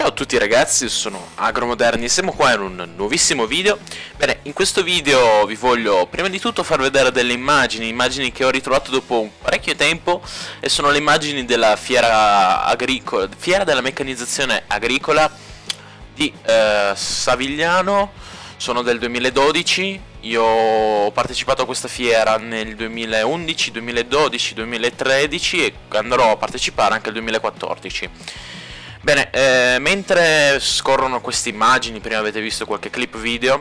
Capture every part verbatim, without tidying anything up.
Ciao a tutti ragazzi, sono Agromoderni e siamo qua in un nuovissimo video. Bene, in questo video vi voglio prima di tutto far vedere delle immagini, immagini che ho ritrovato dopo un parecchio tempo e sono le immagini della fiera agricola, fiera della meccanizzazione agricola di eh, Savigliano. Sono del duemiladodici, io ho partecipato a questa fiera nel duemilaundici, duemiladodici, duemilatredici e andrò a partecipare anche nel duemilaquattordici. Bene, eh, mentre scorrono queste immagini, prima avete visto qualche clip video,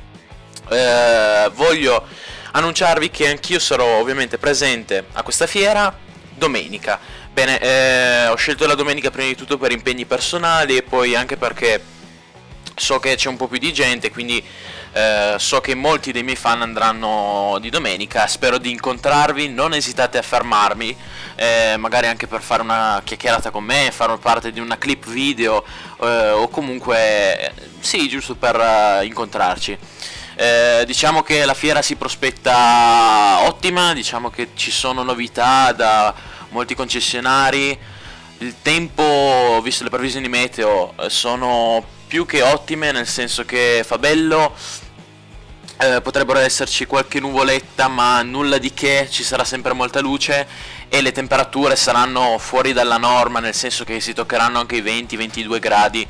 eh, voglio annunciarvi che anch'io sarò ovviamente presente a questa fiera domenica. Bene, eh, ho scelto la domenica prima di tutto per impegni personali e poi anche perché so che c'è un po' più di gente, quindi eh, so che molti dei miei fan andranno di domenica. Spero di incontrarvi, non esitate a fermarmi, eh, magari anche per fare una chiacchierata con me, fare parte di una clip video eh, o comunque sì, giusto per uh, incontrarci. Eh, diciamo che la fiera si prospetta ottima, diciamo che ci sono novità da molti concessionari. Il tempo, visto le previsioni meteo, sono più che ottime, nel senso che fa bello, eh, potrebbero esserci qualche nuvoletta ma nulla di che, ci sarà sempre molta luce e le temperature saranno fuori dalla norma, nel senso che si toccheranno anche i venti ventidue gradi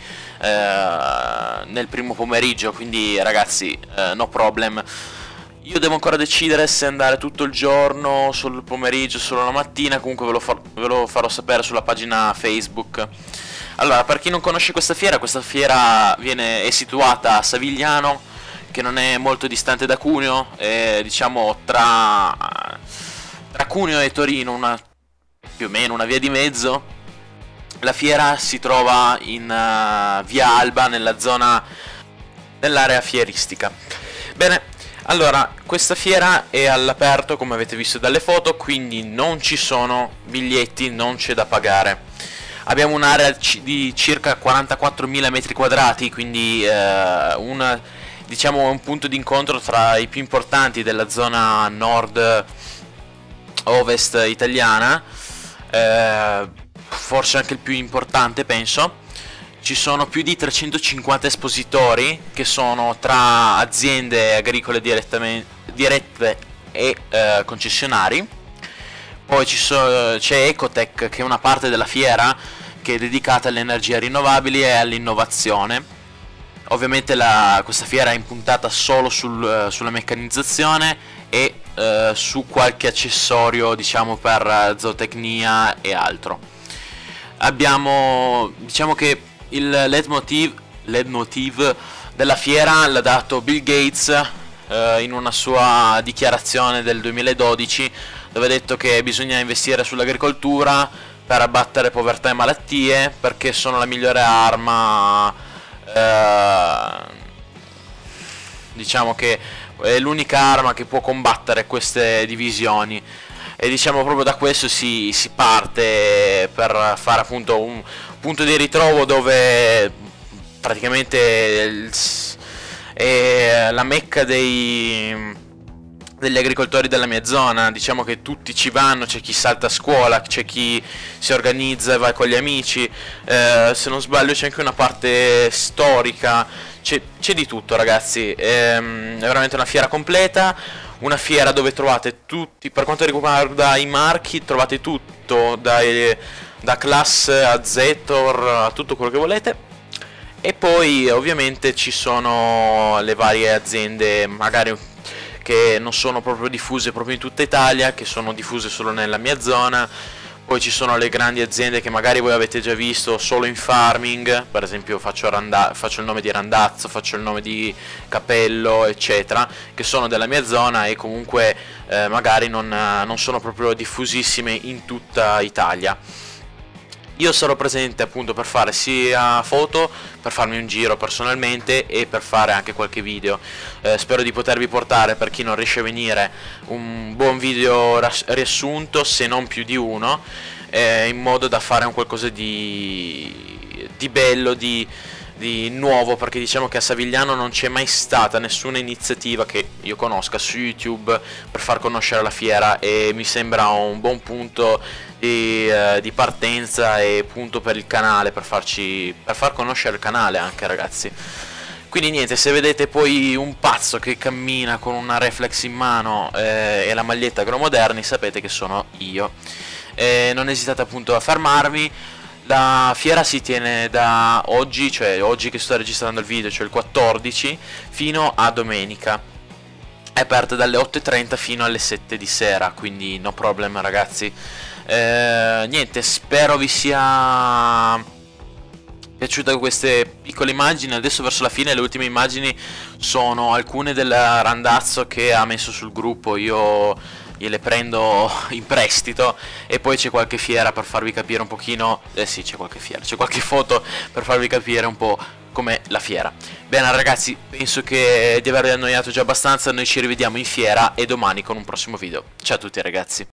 eh, nel primo pomeriggio, quindi ragazzi eh, no problem. Io devo ancora decidere se andare tutto il giorno, solo il pomeriggio, solo la mattina, comunque ve lo, far, ve lo farò sapere sulla pagina Facebook. Allora, per chi non conosce questa fiera, questa fiera viene, è situata a Savigliano, che non è molto distante da Cuneo, è, diciamo tra, tra Cuneo e Torino, una, più o meno una via di mezzo. La fiera si trova in uh, via Alba, nella zona dell'area fieristica. Bene. Allora, questa fiera è all'aperto come avete visto dalle foto, quindi non ci sono biglietti, non c'è da pagare. Abbiamo un'area di circa quarantaquattromila metri quadrati, quindi eh, un, diciamo, un punto di incontro tra i più importanti della zona nord-ovest italiana, eh, forse anche il più importante penso. Ci sono più di trecentocinquanta espositori che sono tra aziende agricole dirette e eh, concessionari. Poi so, c'è Ecotech, che è una parte della fiera che è dedicata alle energie rinnovabili e all'innovazione. Ovviamente la, questa fiera è impuntata solo sul, sulla meccanizzazione e eh, su qualche accessorio, diciamo, per zootecnia e altro. Abbiamo, diciamo che il leitmotiv, leitmotiv della fiera l'ha dato Bill Gates eh, in una sua dichiarazione del duemiladodici, dove ha detto che bisogna investire sull'agricoltura per abbattere povertà e malattie, perché sono la migliore arma, eh, diciamo che è l'unica arma che può combattere queste divisioni. E diciamo proprio da questo si, si parte per fare appunto un punto di ritrovo dove praticamente è la mecca dei, degli agricoltori della mia zona. Diciamo che tutti ci vanno, c'è chi salta a scuola, c'è chi si organizza e va con gli amici, eh, se non sbaglio c'è anche una parte storica, c'è di tutto ragazzi, è, è veramente una fiera completa. Una fiera dove trovate tutti, per quanto riguarda i marchi, trovate tutto, dai, da Class a Zetor, a tutto quello che volete. E poi ovviamente ci sono le varie aziende, magari che non sono proprio diffuse proprio in tutta Italia, che sono diffuse solo nella mia zona. Poi ci sono le grandi aziende che magari voi avete già visto solo in farming, per esempio faccio, faccio il nome di Randazzo, faccio il nome di Capello, eccetera, che sono della mia zona e comunque eh, magari non, non sono proprio diffusissime in tutta Italia. Io sarò presente appunto per fare sia foto, per farmi un giro personalmente e per fare anche qualche video. Eh, spero di potervi portare, per chi non riesce a venire, un buon video riassunto, se non più di uno, eh, in modo da fare un qualcosa di, di bello, di, di nuovo, perché diciamo che a Savigliano non c'è mai stata nessuna iniziativa che io conosca su YouTube per far conoscere la fiera, e mi sembra un buon punto di, eh, di partenza e punto per il canale, per farci per far conoscere il canale anche, ragazzi. Quindi niente, se vedete poi un pazzo che cammina con una reflex in mano eh, e la maglietta Agromoderni, sapete che sono io. Eh, non esitate appunto a fermarmi. La fiera si tiene da oggi, cioè oggi che sto registrando il video, cioè il quattordici, fino a domenica. È aperta dalle otto e trenta fino alle sette di sera, quindi no problem, ragazzi. Eh, niente, spero vi sia piaciuta queste piccole immagini. Adesso verso la fine le ultime immagini sono alcune del randazzo che ha messo sul gruppo, io gliele prendo in prestito, e poi c'è qualche fiera per farvi capire un pochino, eh sì, c'è qualche fiera, c'è qualche foto per farvi capire un po' com'è la fiera. Bene ragazzi, penso che di avervi annoiato già abbastanza, noi ci rivediamo in fiera e domani con un prossimo video. Ciao a tutti ragazzi.